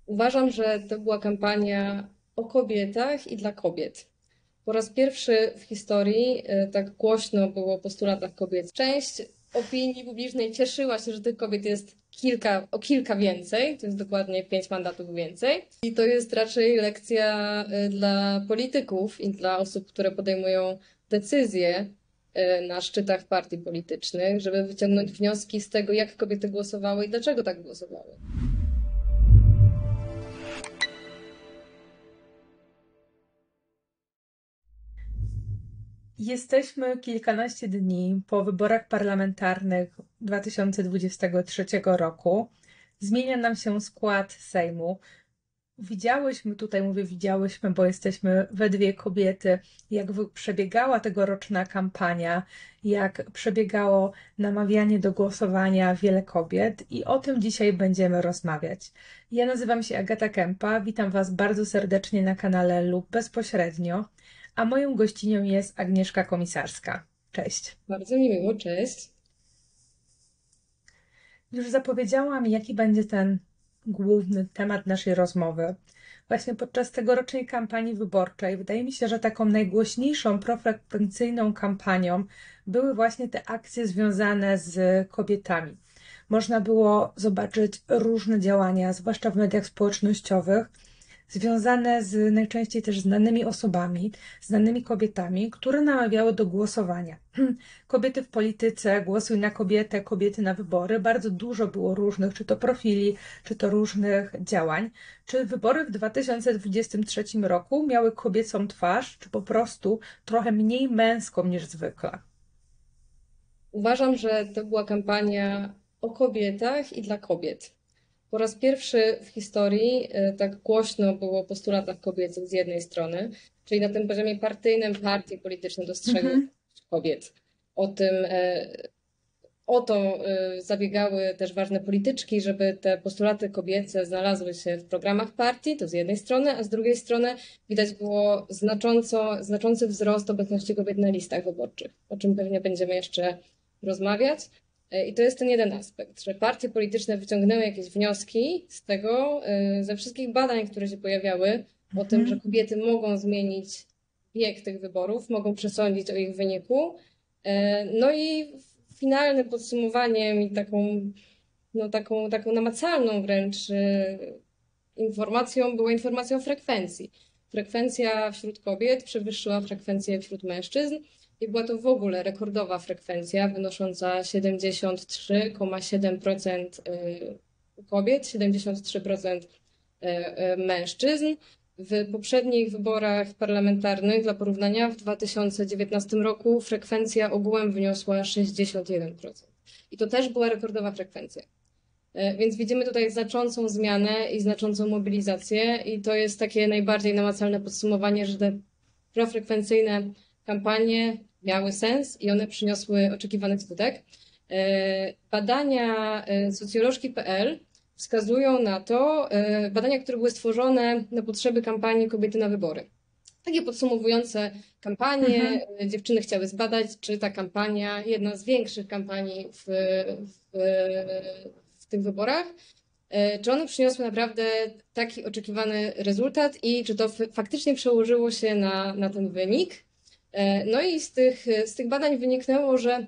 Uważam, że to była kampania o kobietach i dla kobiet. Po raz pierwszy w historii tak głośno było o postulatach kobiet. Część opinii publicznej cieszyła się, że tych kobiet jest o kilka więcej, to jest dokładnie 5 mandatów więcej. I to jest raczej lekcja dla polityków i dla osób, które podejmują decyzje na szczytach partii politycznych, żeby wyciągnąć wnioski z tego, jak kobiety głosowały i dlaczego tak głosowały. Jesteśmy kilkanaście dni po wyborach parlamentarnych 2023 roku. Zmienia nam się skład Sejmu. Widziałyśmy tutaj, mówię widziałyśmy, bo jesteśmy we dwie kobiety, jak przebiegała tegoroczna kampania, jak przebiegało namawianie do głosowania wiele kobiet i o tym dzisiaj będziemy rozmawiać. Ja nazywam się Agata Kępa, witam Was bardzo serdecznie na kanale lub bezpośrednio, a moją gościnią jest Agnieszka Komisarska. Cześć. Bardzo mi miło, cześć. Już zapowiedziałam, jaki będzie ten główny temat naszej rozmowy. Właśnie podczas tegorocznej kampanii wyborczej wydaje mi się, że taką najgłośniejszą profrekwencyjną kampanią były właśnie te akcje związane z kobietami. Można było zobaczyć różne działania, zwłaszcza w mediach społecznościowych, związane z najczęściej też znanymi osobami, znanymi kobietami, które namawiały do głosowania. Kobiety w polityce, głosuj na kobietę, kobiety na wybory. Bardzo dużo było różnych, czy to profili, czy to różnych działań. Czy wybory w 2023 roku miały kobiecą twarz, czy po prostu trochę mniej męską niż zwykle? Uważam, że to była kampania o kobietach i dla kobiet. Po raz pierwszy w historii tak głośno było o postulatach kobiecych z jednej strony, czyli na tym poziomie partyjnym partie polityczne dostrzegły kobiet. O tym, o to zabiegały też ważne polityczki, żeby te postulaty kobiece znalazły się w programach partii, to z jednej strony, a z drugiej strony widać było znaczący wzrost obecności kobiet na listach wyborczych, o czym pewnie będziemy jeszcze rozmawiać. I to jest ten jeden aspekt, że partie polityczne wyciągnęły jakieś wnioski z tego, ze wszystkich badań, które się pojawiały, o tym, że kobiety mogą zmienić bieg tych wyborów, mogą przesądzić o ich wyniku. No i finalnym podsumowaniem i taką namacalną wręcz informacją była informacja o frekwencji. Frekwencja wśród kobiet przewyższyła frekwencję wśród mężczyzn i była to w ogóle rekordowa frekwencja wynosząca 73,7% u kobiet, 73% mężczyzn. W poprzednich wyborach parlamentarnych, dla porównania, w 2019 roku frekwencja ogółem wyniosła 61%. I to też była rekordowa frekwencja. Więc widzimy tutaj znaczącą zmianę i znaczącą mobilizację i to jest takie najbardziej namacalne podsumowanie, że te profrekwencyjne kampanie miały sens i one przyniosły oczekiwany skutek. Badania socjolożki.pl wskazują na to, badania, które były stworzone na potrzeby kampanii Kobiety na wybory. Takie podsumowujące kampanie, dziewczyny chciały zbadać, czy ta kampania, jedna z większych kampanii w tych wyborach, czy one przyniosły naprawdę taki oczekiwany rezultat i czy to faktycznie przełożyło się na ten wynik. No i z tych badań wyniknęło, że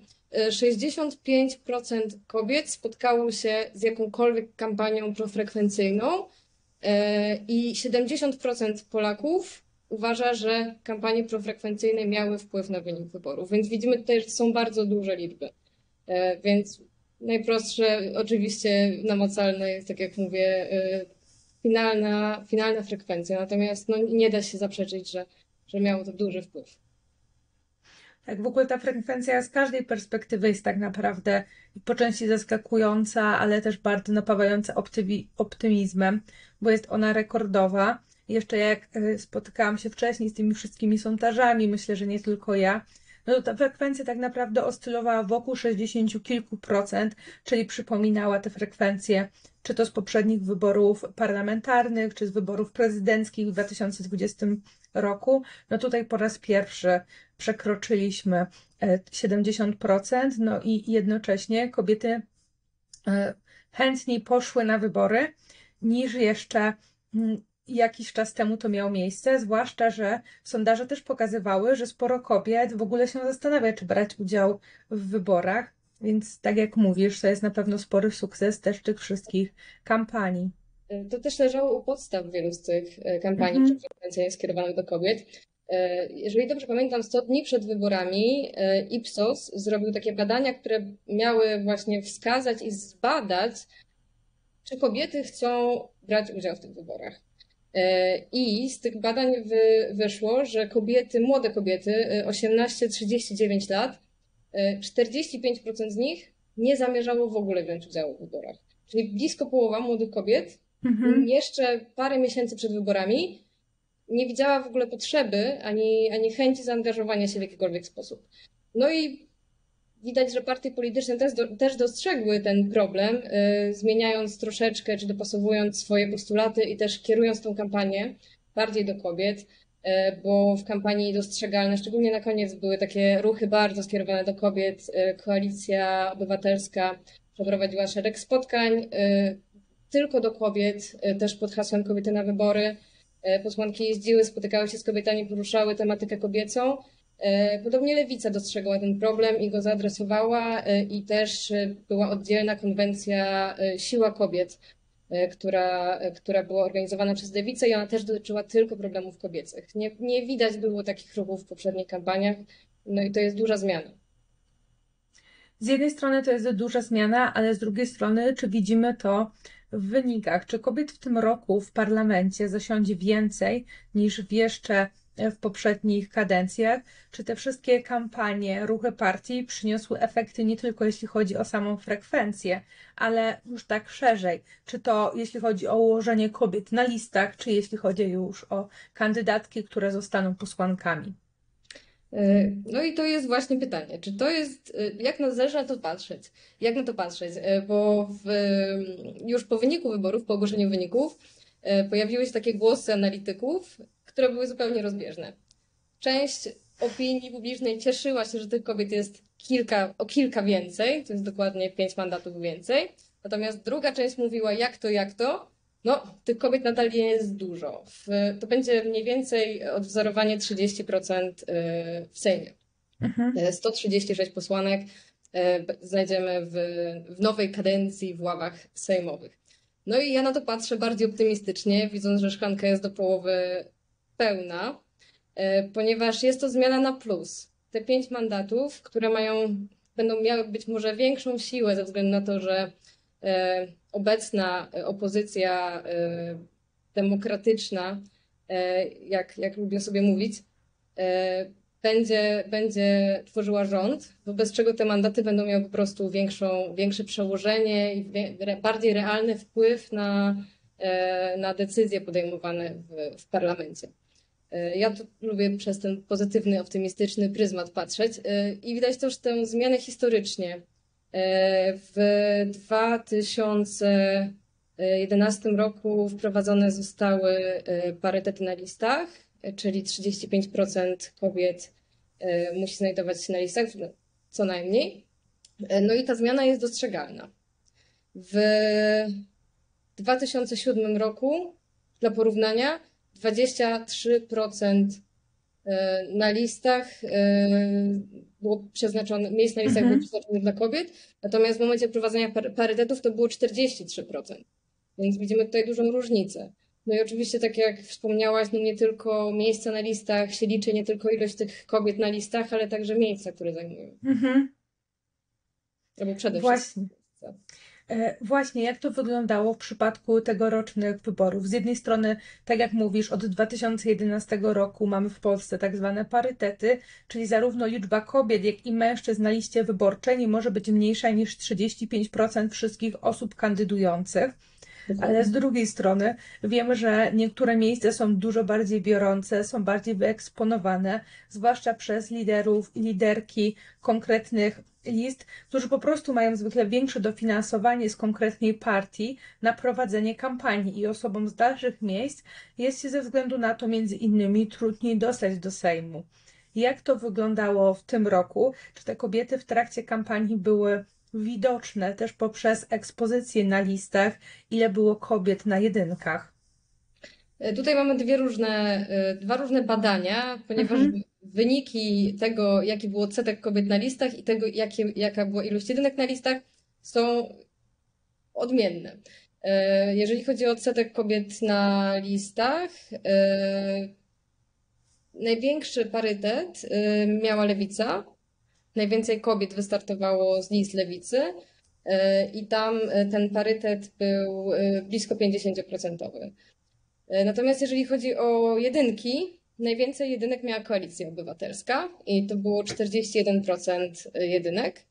65% kobiet spotkało się z jakąkolwiek kampanią profrekwencyjną i 70% Polaków uważa, że kampanie profrekwencyjne miały wpływ na wynik wyborów. Więc widzimy tutaj, że to są bardzo duże liczby. Więc najprostsze, oczywiście namacalne jest, tak jak mówię, finalna frekwencja. Natomiast nie da się zaprzeczyć, że miało to duży wpływ. Tak, w ogóle ta frekwencja z każdej perspektywy jest tak naprawdę po części zaskakująca, ale też bardzo napawająca optymizmem, bo jest ona rekordowa. Jeszcze jak spotykałam się wcześniej z tymi wszystkimi sondażami, myślę, że nie tylko ja, no to ta frekwencja tak naprawdę oscylowała wokół 60 kilku procent, czyli przypominała te frekwencje, czy to z poprzednich wyborów parlamentarnych, czy z wyborów prezydenckich w 2020 roku. No tutaj po raz pierwszy przekroczyliśmy 70%, no i jednocześnie kobiety chętniej poszły na wybory niż jeszcze Jakiś czas temu to miało miejsce, zwłaszcza, że sondaże też pokazywały, że sporo kobiet w ogóle się zastanawia, czy brać udział w wyborach, więc tak jak mówisz, to jest na pewno spory sukces też tych wszystkich kampanii. To też leżało u podstaw wielu z tych kampanii Mhm, preferencyjnych skierowanych do kobiet. Jeżeli dobrze pamiętam, 100 dni przed wyborami Ipsos zrobił takie badania, które miały właśnie wskazać i zbadać, czy kobiety chcą brać udział w tych wyborach. I z tych badań wyszło, że kobiety, młode kobiety, 18-39 lat, 45% z nich nie zamierzało w ogóle wziąć udziału w wyborach. Czyli blisko połowa młodych kobiet mhm. jeszcze parę miesięcy przed wyborami nie widziała w ogóle potrzeby ani chęci zaangażowania się w jakikolwiek sposób. No i widać, że partie polityczne też dostrzegły ten problem, zmieniając troszeczkę, czy dopasowując swoje postulaty i też kierując tą kampanię bardziej do kobiet, bo w kampanii dostrzegalne, szczególnie na koniec, były takie ruchy bardzo skierowane do kobiet. Koalicja Obywatelska przeprowadziła szereg spotkań tylko do kobiet, też pod hasłem Kobiety na wybory. Posłanki jeździły, spotykały się z kobietami, poruszały tematykę kobiecą. Podobnie Lewica dostrzegła ten problem i go zaadresowała i też była oddzielna konwencja Siła Kobiet, która była organizowana przez Lewicę i ona też dotyczyła tylko problemów kobiecych. Nie widać było takich ruchów w poprzednich kampaniach, no i to jest duża zmiana. Z jednej strony to jest duża zmiana, ale z drugiej strony, czy widzimy to w wynikach? Czy kobiet w tym roku w parlamencie zasiądzie więcej niż jeszcze w poprzednich kadencjach? Czy te wszystkie kampanie, ruchy partii przyniosły efekty nie tylko jeśli chodzi o samą frekwencję, ale już tak szerzej? Czy to jeśli chodzi o ułożenie kobiet na listach, czy jeśli chodzi już o kandydatki, które zostaną posłankami? No i to jest właśnie pytanie, czy to jest, jak należy na to patrzeć? Jak na to patrzeć? Bo już po wyniku wyborów, po ogłoszeniu wyników, pojawiły się takie głosy analityków, które były zupełnie rozbieżne. Część opinii publicznej cieszyła się, że tych kobiet jest o kilka więcej, to jest dokładnie 5 mandatów więcej. Natomiast druga część mówiła, jak to? No, tych kobiet nadal nie jest dużo. To będzie mniej więcej odwzorowanie 30% w Sejmie. Mhm. 136 posłanek znajdziemy w nowej kadencji w ławach sejmowych. No i ja na to patrzę bardziej optymistycznie, widząc, że szklanka jest do połowy pełna, ponieważ jest to zmiana na plus. Te 5 mandatów, które będą miały być może większą siłę ze względu na to, że obecna opozycja demokratyczna, jak lubię sobie mówić, będzie tworzyła rząd, wobec czego te mandaty będą miały po prostu większe przełożenie i bardziej realny wpływ na decyzje podejmowane w parlamencie. Ja tu lubię przez ten pozytywny, optymistyczny pryzmat patrzeć i widać też tę zmianę historycznie. W 2011 roku wprowadzone zostały parytety na listach, czyli 35% kobiet musi znajdować się na listach, co najmniej. No i ta zmiana jest dostrzegalna. W 2007 roku, dla porównania, 23% na listach było przeznaczone, miejsc na listach było Mhm. przeznaczone dla kobiet, natomiast w momencie wprowadzenia parytetów to było 43%. Więc widzimy tutaj dużą różnicę. No i oczywiście, tak jak wspomniałaś, no nie tylko miejsca na listach się liczy, nie tylko ilość tych kobiet na listach, ale także miejsca, które zajmują. Mhm. Albo przede wszystkim Właśnie. miejsca. Właśnie, jak to wyglądało w przypadku tegorocznych wyborów? Z jednej strony, tak jak mówisz, od 2011 roku mamy w Polsce tak zwane parytety, czyli zarówno liczba kobiet, jak i mężczyzn na liście wyborczej nie może być mniejsza niż 35% wszystkich osób kandydujących. Ale z Dokładnie. drugiej strony wiemy, że niektóre miejsca są dużo bardziej biorące, są bardziej wyeksponowane, zwłaszcza przez liderów i liderki konkretnych list, którzy po prostu mają zwykle większe dofinansowanie z konkretnej partii na prowadzenie kampanii i osobom z dalszych miejsc jest się ze względu na to między innymi trudniej dostać do Sejmu. Jak to wyglądało w tym roku? Czy te kobiety w trakcie kampanii były widoczne też poprzez ekspozycję na listach, ile było kobiet na jedynkach? Tutaj mamy dwa różne badania, ponieważ Mhm. wyniki tego, jaki był odsetek kobiet na listach i tego, jaka była ilość jedynek na listach, są odmienne. Jeżeli chodzi o odsetek kobiet na listach, największy parytet miała Lewica. Najwięcej kobiet wystartowało z list Lewicy i tam ten parytet był blisko 50%. Natomiast jeżeli chodzi o jedynki, najwięcej jedynek miała Koalicja Obywatelska i to było 41% jedynek.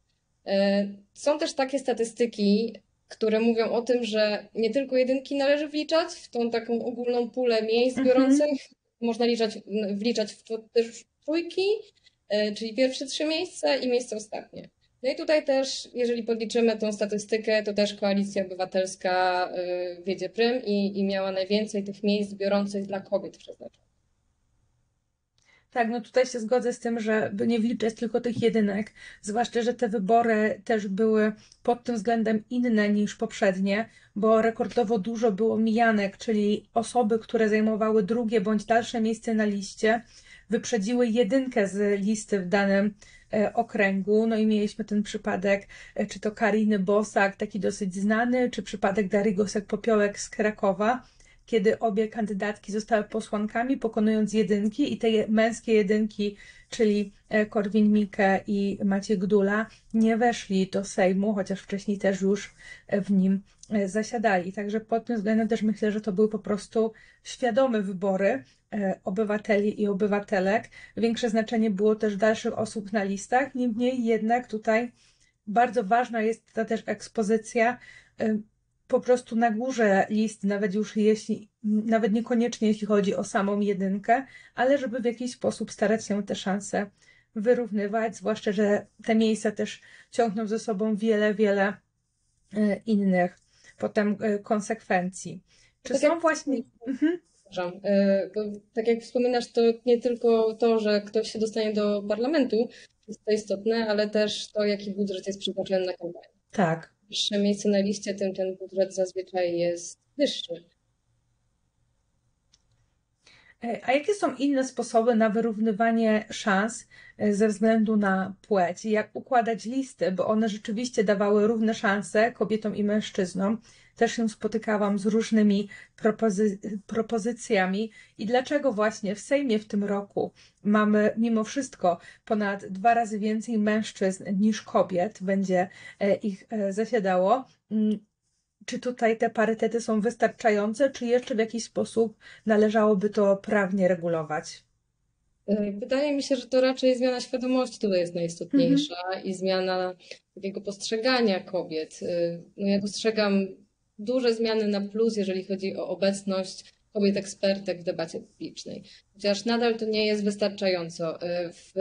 Są też takie statystyki, które mówią o tym, że nie tylko jedynki należy wliczać w tą taką ogólną pulę miejsc Mhm. biorących, można wliczać w to też trójki, czyli pierwsze trzy miejsca i miejsce ostatnie. No i tutaj też, jeżeli podliczymy tą statystykę, to też Koalicja Obywatelska wiedzie prym i miała najwięcej tych miejsc biorących dla kobiet przeznaczonych. Tak, no tutaj się zgodzę z tym, żeby nie wliczać tylko tych jedynek, zwłaszcza, że te wybory też były pod tym względem inne niż poprzednie, bo rekordowo dużo było mijanek, czyli osoby, które zajmowały drugie bądź dalsze miejsce na liście, wyprzedziły jedynkę z listy w danym okręgu. No i mieliśmy ten przypadek, czy to Kariny Bosak, taki dosyć znany, czy przypadek Darii Gosek-Popiołek z Krakowa, kiedy obie kandydatki zostały posłankami, pokonując jedynki i te męskie jedynki, czyli Korwin-Mikke i Maciej Gdula, nie weszli do Sejmu, chociaż wcześniej też już w nim zasiadali. Także pod tym względem też myślę, że to były po prostu świadome wybory obywateli i obywatelek. Większe znaczenie było też dalszych osób na listach, niemniej jednak tutaj bardzo ważna jest ta też ekspozycja po prostu na górze list, nawet niekoniecznie jeśli chodzi o samą jedynkę, ale żeby w jakiś sposób starać się te szanse wyrównywać, zwłaszcza, że te miejsca też ciągną ze sobą wiele innych potem konsekwencji. Czy Tak jak są właśnie... Mhm. Przepraszam, bo tak jak wspominasz, to nie tylko to, że ktoś się dostanie do parlamentu jest to istotne, ale też to, jaki budżet jest przeznaczony na kampanię. Tak. Wyższe miejsce na liście, tym ten budżet zazwyczaj jest wyższy. A jakie są inne sposoby na wyrównywanie szans ze względu na płeć? Jak układać listy, bo one rzeczywiście dawały równe szanse kobietom i mężczyznom. Też się spotykałam z różnymi propozycjami. I dlaczego właśnie w Sejmie w tym roku mamy mimo wszystko ponad 2 razy więcej mężczyzn niż kobiet będzie ich zasiadało? Czy tutaj te parytety są wystarczające, czy jeszcze w jakiś sposób należałoby to prawnie regulować? Wydaje mi się, że to raczej zmiana świadomości tutaj jest Mhm. najistotniejsza i zmiana takiego postrzegania kobiet. No ja dostrzegam duże zmiany na plus, jeżeli chodzi o obecność kobiet ekspertek w debacie publicznej. Chociaż nadal to nie jest wystarczająco. W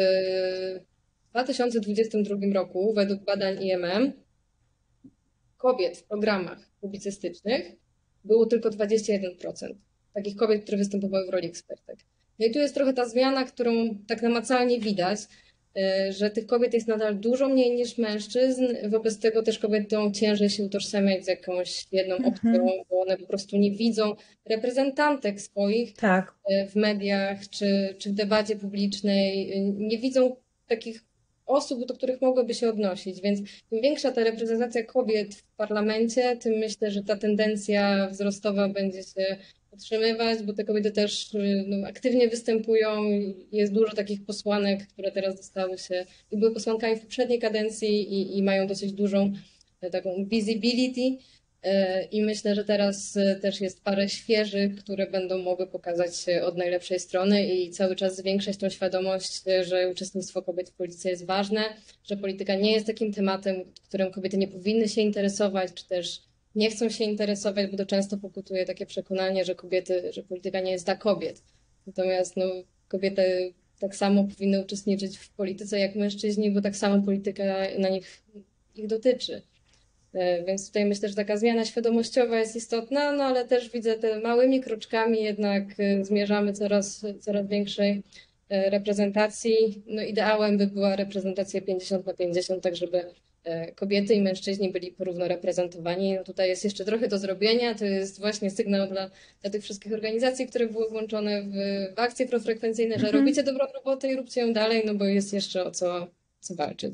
2022 roku, według badań IMM, kobiet w programach publicystycznych było tylko 21%. Takich kobiet, które występowały w roli ekspertek. No i tu jest trochę ta zmiana, którą tak namacalnie widać, że tych kobiet jest nadal dużo mniej niż mężczyzn. Wobec tego też kobietom ciężej się utożsamiać z jakąś jedną opcją, Mhm. bo one po prostu nie widzą reprezentantek swoich Tak. w mediach czy w debacie publicznej, nie widzą takich osób, do których mogłyby się odnosić. Więc im większa ta reprezentacja kobiet w parlamencie, tym myślę, że ta tendencja wzrostowa będzie się utrzymywać, bo te kobiety też no, aktywnie występują. Jest dużo takich posłanek, które teraz dostały się i były posłankami w poprzedniej kadencji i mają dosyć dużą taką visibility. I myślę, że teraz też jest parę świeżych, które będą mogły pokazać się od najlepszej strony i cały czas zwiększać tą świadomość, że uczestnictwo kobiet w polityce jest ważne, że polityka nie jest takim tematem, którym kobiety nie powinny się interesować, czy też nie chcą się interesować, bo to często pokutuje takie przekonanie, że polityka nie jest dla kobiet. Natomiast no, kobiety tak samo powinny uczestniczyć w polityce jak mężczyźni, bo tak samo polityka ich dotyczy. Więc tutaj myślę, że taka zmiana świadomościowa jest istotna, no ale też widzę te małymi kroczkami jednak zmierzamy coraz większej reprezentacji. No ideałem by była reprezentacja 50 na 50, tak żeby kobiety i mężczyźni byli porówno reprezentowani. No tutaj jest jeszcze trochę do zrobienia. To jest właśnie sygnał dla tych wszystkich organizacji, które były włączone w akcje profrekwencyjne, że Mhm. robicie dobrą robotę i róbcie ją dalej, no bo jest jeszcze o co walczyć.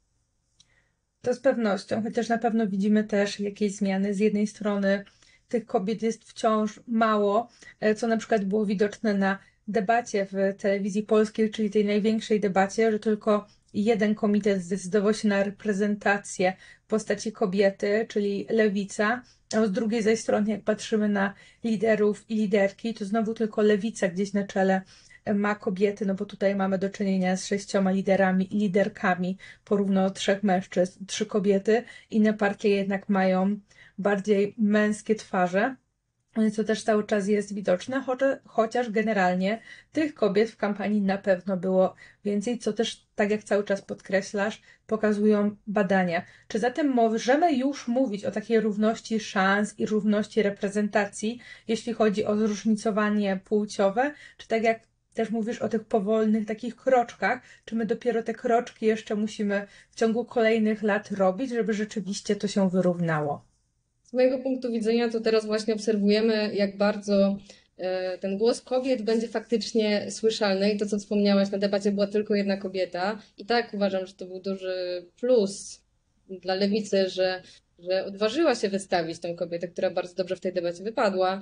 To z pewnością, chociaż na pewno widzimy też jakieś zmiany. Z jednej strony tych kobiet jest wciąż mało, co na przykład było widoczne na debacie w telewizji polskiej, czyli tej największej debacie, że tylko jeden komitet zdecydował się na reprezentację w postaci kobiety, czyli Lewica, a z drugiej zaś strony, jak patrzymy na liderów i liderki, to znowu tylko Lewica gdzieś na czele ma kobiety, no bo tutaj mamy do czynienia z 6 liderami i liderkami, porówno 3 mężczyzn, 3 kobiety. Inne partie jednak mają bardziej męskie twarze, co też cały czas jest widoczne, chociaż generalnie tych kobiet w kampanii na pewno było więcej, co też, tak jak cały czas podkreślasz, pokazują badania. Czy zatem możemy już mówić o takiej równości szans i równości reprezentacji, jeśli chodzi o zróżnicowanie płciowe, czy tak jak też mówisz o tych powolnych takich kroczkach, czy my dopiero te kroczki jeszcze musimy w ciągu kolejnych lat robić, żeby rzeczywiście to się wyrównało? Z mojego punktu widzenia to teraz właśnie obserwujemy, jak bardzo ten głos kobiet będzie faktycznie słyszalny i to, co wspomniałaś, na debacie była tylko jedna kobieta i tak uważam, że to był duży plus dla Lewicy, że odważyła się wystawić tę kobietę, która bardzo dobrze w tej debacie wypadła.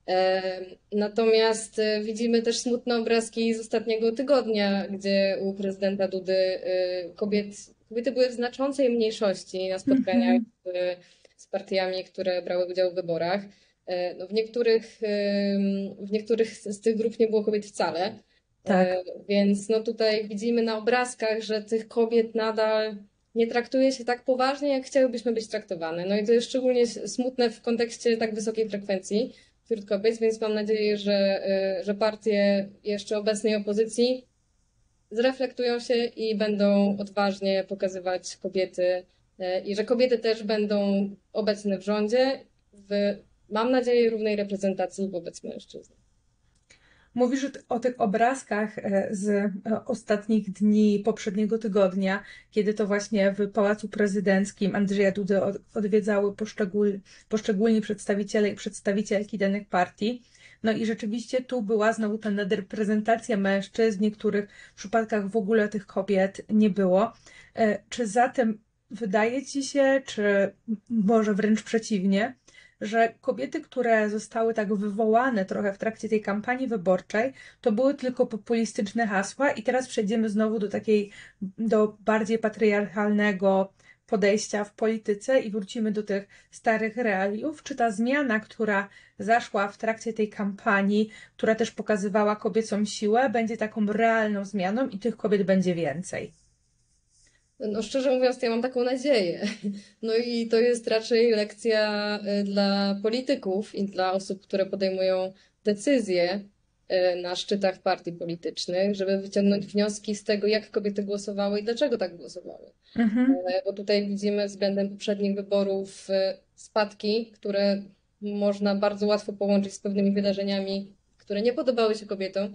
Natomiast widzimy też smutne obrazki z ostatniego tygodnia, gdzie u prezydenta Dudy kobiety były w znaczącej mniejszości na spotkaniach Mhm. z partiami, które brały udział w wyborach. No w niektórych z tych grup nie było kobiet wcale. Tak. Więc no tutaj widzimy na obrazkach, że tych kobiet nadal nie traktuje się tak poważnie, jak chciałybyśmy być traktowane. No i to jest szczególnie smutne w kontekście tak wysokiej frekwencji wśród kobiet, więc mam nadzieję, że partie jeszcze obecnej opozycji zreflektują się i będą odważnie pokazywać kobiety i że kobiety też będą obecne w rządzie, mam nadzieję, równej reprezentacji wobec mężczyzn. Mówisz o tych obrazkach z ostatnich dni poprzedniego tygodnia, kiedy to właśnie w Pałacu Prezydenckim Andrzeja Dudy odwiedzały poszczególni przedstawiciele i przedstawicielki danych partii. No i rzeczywiście tu była znowu ta nadreprezentacja mężczyzn, w niektórych przypadkach w ogóle tych kobiet nie było. Czy zatem wydaje ci się, czy może wręcz przeciwnie, że kobiety, które zostały tak wywołane trochę w trakcie tej kampanii wyborczej, to były tylko populistyczne hasła i teraz przejdziemy znowu do bardziej patriarchalnego podejścia w polityce i wrócimy do tych starych realiów? Czy ta zmiana, która zaszła w trakcie tej kampanii, która też pokazywała kobiecą siłę, będzie taką realną zmianą i tych kobiet będzie więcej? No szczerze mówiąc, to ja mam taką nadzieję. No i to jest raczej lekcja dla polityków i dla osób, które podejmują decyzje na szczytach partii politycznych, żeby wyciągnąć wnioski z tego, jak kobiety głosowały i dlaczego tak głosowały. Mhm. Bo tutaj widzimy względem poprzednich wyborów spadki, które można bardzo łatwo połączyć z pewnymi wydarzeniami, które nie podobały się kobietom.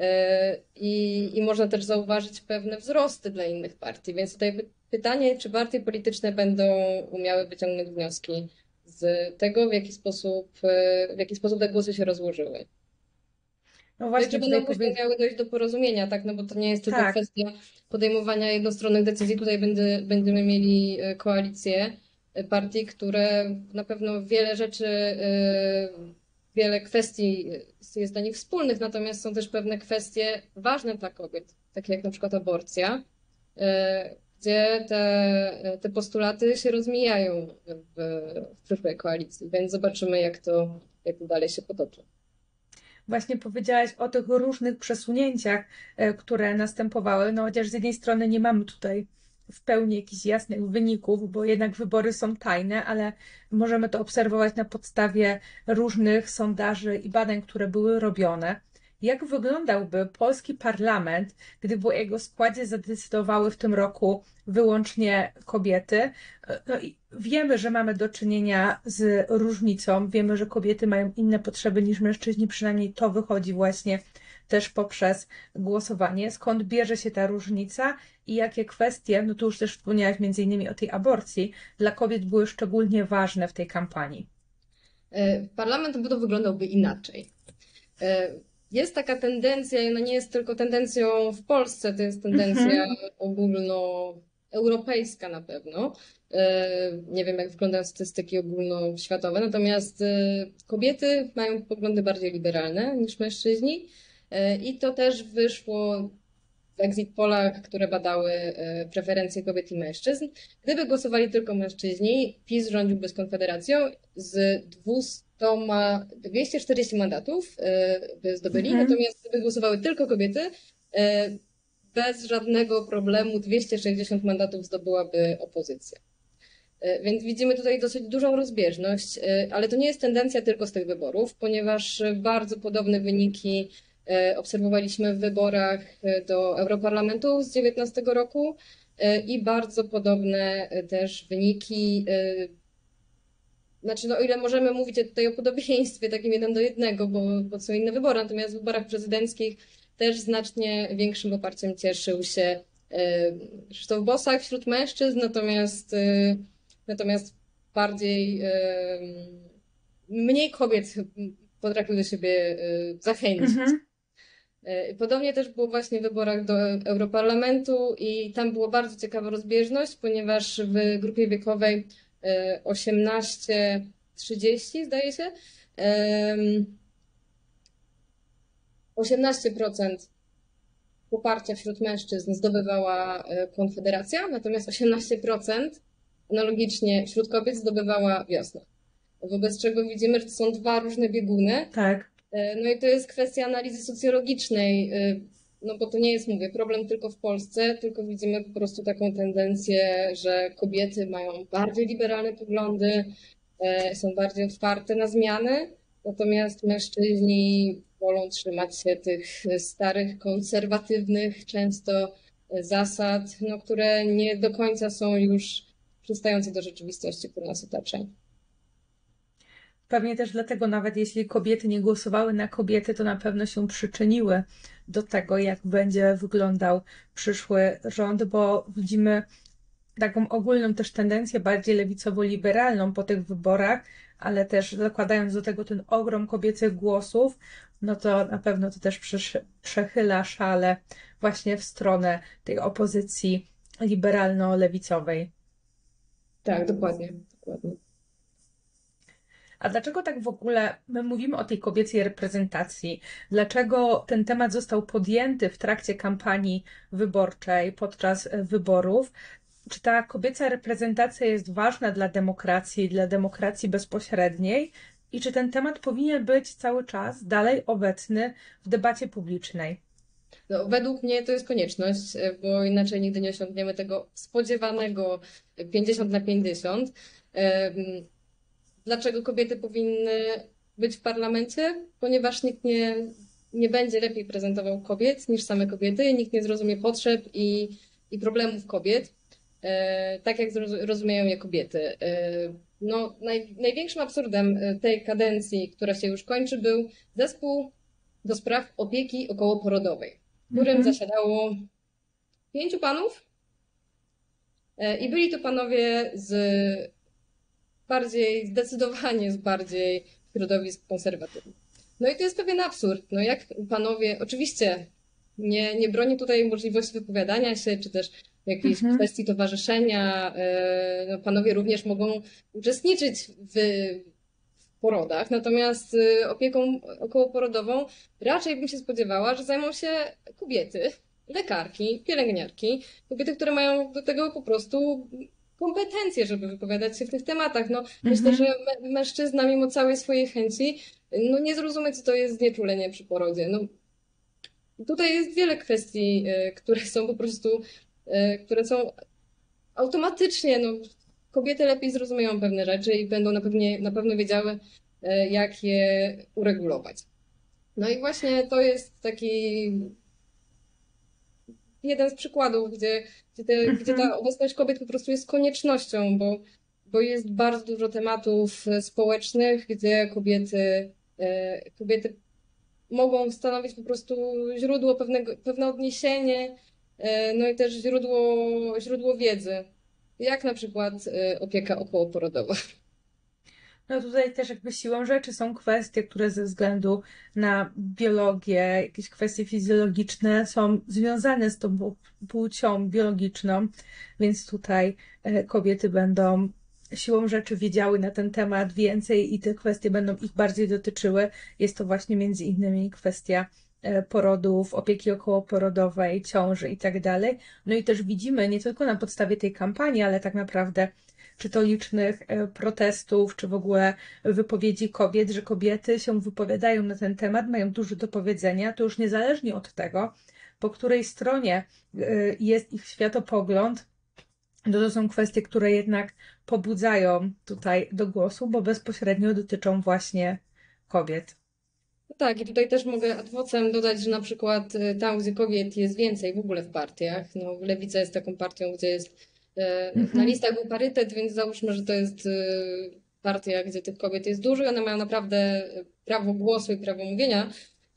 I można też zauważyć pewne wzrosty dla innych partii. Więc tutaj pytanie, czy partie polityczne będą umiały wyciągnąć wnioski z tego, w jaki sposób te głosy się rozłożyły. No No i czy właśnie będą tutaj później miały dojść do porozumienia, tak? No bo to nie jest tylko tak. kwestia podejmowania jednostronnych decyzji. Tutaj będziemy mieli koalicję partii, które na pewno wiele rzeczy, wiele kwestii jest dla nich wspólnych, natomiast są też pewne kwestie ważne dla kobiet, takie jak na przykład aborcja, gdzie te postulaty się rozmijają w przyszłej koalicji, więc zobaczymy, jak to dalej się potoczy. Właśnie powiedziałaś o tych różnych przesunięciach, które następowały, no chociaż z jednej strony nie mamy tutaj w pełni jakichś jasnych wyników, bo jednak wybory są tajne, ale możemy to obserwować na podstawie różnych sondaży i badań, które były robione. Jak wyglądałby polski parlament, gdyby o jego składzie zadecydowały w tym roku wyłącznie kobiety? No i wiemy, że mamy do czynienia z różnicą, wiemy, że kobiety mają inne potrzeby niż mężczyźni, przynajmniej to wychodzi właśnie też poprzez głosowanie. Skąd bierze się ta różnica i jakie kwestie, no tu już też wspomniałaś między innymi o tej aborcji, dla kobiet były szczególnie ważne w tej kampanii? Parlament to wyglądałby inaczej. E, Jest taka tendencja, i ona nie jest tylko tendencją w Polsce, to jest tendencja Mhm, ogólnoeuropejska na pewno. Nie wiem, jak wyglądają statystyki ogólnoświatowe, natomiast kobiety mają poglądy bardziej liberalne niż mężczyźni. I to też wyszło w exit polach, które badały preferencje kobiet i mężczyzn. Gdyby głosowali tylko mężczyźni, PiS rządziłby z Konfederacją z 240 mandatów by zdobyli, mhm. natomiast gdyby głosowały tylko kobiety, e, bez żadnego problemu 260 mandatów zdobyłaby opozycja. Więc widzimy tutaj dosyć dużą rozbieżność, ale to nie jest tendencja tylko z tych wyborów, ponieważ bardzo podobne wyniki obserwowaliśmy w wyborach do Europarlamentu z 2019 roku i bardzo podobne też wyniki. Znaczy, no, o ile możemy mówić tutaj o podobieństwie takim 1 do 1, bo są inne wybory, natomiast w wyborach prezydenckich też znacznie większym poparciem cieszył się Krzysztof Bosak wśród mężczyzn, natomiast bardziej mniej kobiet potrafił do siebie zachęcić. Mhm. Podobnie też było właśnie w wyborach do Europarlamentu i tam była bardzo ciekawa rozbieżność, ponieważ w grupie wiekowej 18-30 zdaje się, em, 18% poparcia wśród mężczyzn zdobywała Konfederacja, natomiast 18% analogicznie wśród kobiet zdobywała Wiosna. Wobec czego widzimy, że to są dwa różne bieguny. Tak. No i to jest kwestia analizy socjologicznej, no bo to nie jest, mówię, problem tylko w Polsce, tylko widzimy po prostu taką tendencję, że kobiety mają bardziej liberalne poglądy, są bardziej otwarte na zmiany, natomiast mężczyźni wolą trzymać się tych starych, konserwatywnych często zasad, no, które nie do końca są już przystające do rzeczywistości, która nas otacza. Pewnie też dlatego, nawet jeśli kobiety nie głosowały na kobiety, to na pewno się przyczyniły do tego, jak będzie wyglądał przyszły rząd, bo widzimy taką ogólną też tendencję bardziej lewicowo-liberalną po tych wyborach, ale też zakładając do tego ten ogrom kobiecych głosów, no to na pewno to też przechyla szale właśnie w stronę tej opozycji liberalno-lewicowej. Tak, dokładnie, dokładnie. A dlaczego tak w ogóle my mówimy o tej kobiecej reprezentacji? Dlaczego ten temat został podjęty w trakcie kampanii wyborczej, podczas wyborów? Czy ta kobieca reprezentacja jest ważna dla demokracji bezpośredniej? I czy ten temat powinien być cały czas dalej obecny w debacie publicznej? No, według mnie to jest konieczność, bo inaczej nigdy nie osiągniemy tego spodziewanego 50 na 50. Em, Dlaczego kobiety powinny być w parlamencie? Ponieważ nikt nie będzie lepiej prezentował kobiet niż same kobiety, nikt nie zrozumie potrzeb i problemów kobiet, tak jak rozumieją je kobiety. No, największym absurdem tej kadencji, która się już kończy, był zespół do spraw opieki okołoporodowej, w którym Mhm, zasiadało 5 panów i byli to panowie zdecydowanie z bardziej środowisk konserwatywnych. No i to jest pewien absurd. No jak panowie, oczywiście nie bronię tutaj możliwości wypowiadania się, czy też jakiejś mhm, kwestii towarzyszenia. No, panowie również mogą uczestniczyć w porodach, natomiast opieką okołoporodową raczej bym się spodziewała, że zajmą się kobiety, lekarki, pielęgniarki, kobiety, które mają do tego po prostu kompetencje, żeby wypowiadać się w tych tematach. No, myślę, że mhm. mężczyzna, mimo całej swojej chęci, no, nie zrozumie, co to jest znieczulenie przy porodzie. No, tutaj jest wiele kwestii, które są po prostu, które są automatycznie, no, kobiety lepiej zrozumieją pewne rzeczy i będą na pewno wiedziały, jak je uregulować. No i właśnie to jest taki jeden z przykładów, gdzie Mhm. ta obecność kobiet po prostu jest koniecznością, bo jest bardzo dużo tematów społecznych, gdzie kobiety mogą stanowić po prostu źródło pewne odniesienie, no i też źródło wiedzy, jak na przykład opieka okołoporodowa. No tutaj też jakby siłą rzeczy są kwestie, które ze względu na biologię, jakieś kwestie fizjologiczne są związane z tą płcią biologiczną, więc tutaj kobiety będą siłą rzeczy wiedziały na ten temat więcej i te kwestie będą ich bardziej dotyczyły. Jest to właśnie między innymi kwestia porodów, opieki okołoporodowej, ciąży i tak dalej. No i też widzimy nie tylko na podstawie tej kampanii, ale tak naprawdę czy to licznych protestów, czy w ogóle wypowiedzi kobiet, że kobiety się wypowiadają na ten temat, mają dużo do powiedzenia, to już niezależnie od tego, po której stronie jest ich światopogląd, to są kwestie, które jednak pobudzają tutaj do głosu, bo bezpośrednio dotyczą właśnie kobiet. No tak, i tutaj też mogę ad vocem dodać, że na przykład tam, gdzie kobiet jest więcej w ogóle w partiach, no Lewica jest taką partią, gdzie jest na Mhm. listach był parytet, więc załóżmy, że to jest partia, gdzie tych kobiet jest dużo i one mają naprawdę prawo głosu i prawo mówienia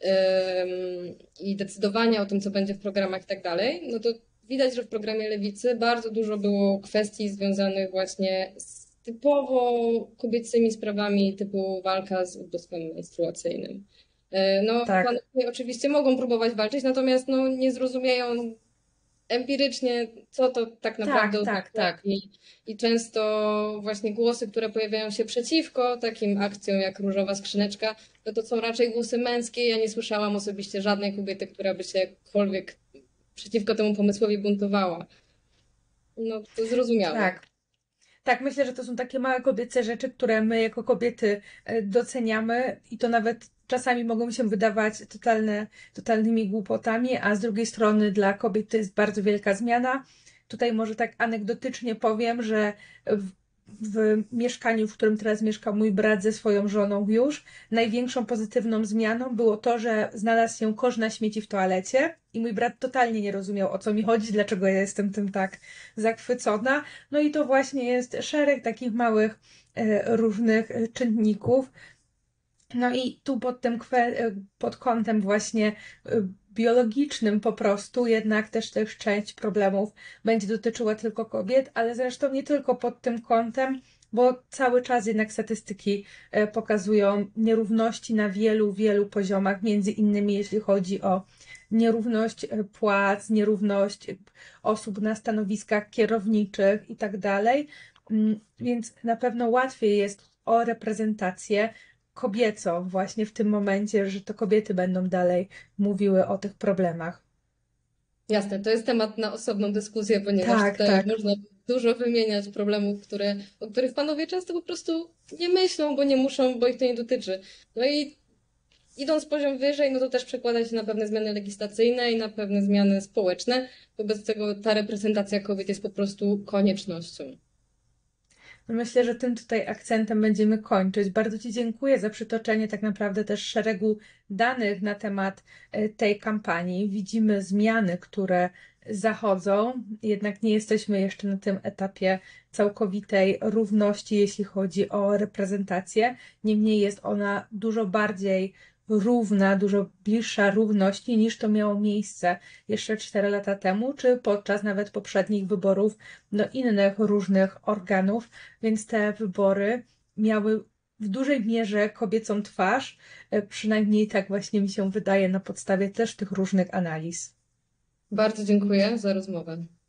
i decydowania o tym, co będzie w programach i tak dalej, no to widać, że w programie Lewicy bardzo dużo było kwestii związanych właśnie z typowo kobiecymi sprawami, typu walka z ubóstwem menstruacyjnym. No, Tak, panowie oczywiście mogą próbować walczyć, natomiast no, nie zrozumieją empirycznie, co to tak naprawdę tak, tak, oznacza tak. i często właśnie głosy, które pojawiają się przeciwko takim akcjom jak Różowa Skrzyneczka, no to są raczej głosy męskie. Ja nie słyszałam osobiście żadnej kobiety, która by się jakkolwiek przeciwko temu pomysłowi buntowała. No to zrozumiałe. Tak. Tak, myślę, że to są takie małe kobiece rzeczy, które my jako kobiety doceniamy i to nawet czasami mogą się wydawać totalnymi głupotami, a z drugiej strony dla kobiet to jest bardzo wielka zmiana. Tutaj może tak anegdotycznie powiem, że w mieszkaniu, w którym teraz mieszka mój brat ze swoją żoną już, największą pozytywną zmianą było to, że znalazł się kosz na śmieci w toalecie i mój brat totalnie nie rozumiał, o co mi chodzi, dlaczego ja jestem tym tak zachwycona. No i to właśnie jest szereg takich małych różnych czynników. No i tu pod kątem właśnie biologicznym po prostu jednak też część problemów będzie dotyczyła tylko kobiet, ale zresztą nie tylko pod tym kątem, bo cały czas jednak statystyki pokazują nierówności na wielu poziomach, między innymi jeśli chodzi o nierówność płac, nierówność osób na stanowiskach kierowniczych i tak dalej. Więc na pewno łatwiej jest o reprezentację kobiecą właśnie w tym momencie, że to kobiety będą dalej mówiły o tych problemach. Jasne, to jest temat na osobną dyskusję, ponieważ Tak, tutaj tak. można dużo wymieniać problemów, o których panowie często po prostu nie myślą, bo nie muszą, bo ich to nie dotyczy. No i idąc poziom wyżej, no to też przekłada się na pewne zmiany legislacyjne i na pewne zmiany społeczne. Wobec tego ta reprezentacja kobiet jest po prostu koniecznością. No myślę, że tym tutaj akcentem będziemy kończyć. Bardzo Ci dziękuję za przytoczenie tak naprawdę też szeregu danych na temat tej kampanii. Widzimy zmiany, które zachodzą, jednak nie jesteśmy jeszcze na tym etapie całkowitej równości, jeśli chodzi o reprezentację. Niemniej jest ona dużo bardziej równa, dużo bliższa równości niż to miało miejsce jeszcze 4 lata temu, czy podczas nawet poprzednich wyborów do innych różnych organów, więc te wybory miały w dużej mierze kobiecą twarz, przynajmniej tak właśnie mi się wydaje na podstawie też tych różnych analiz. Bardzo dziękuję za rozmowę.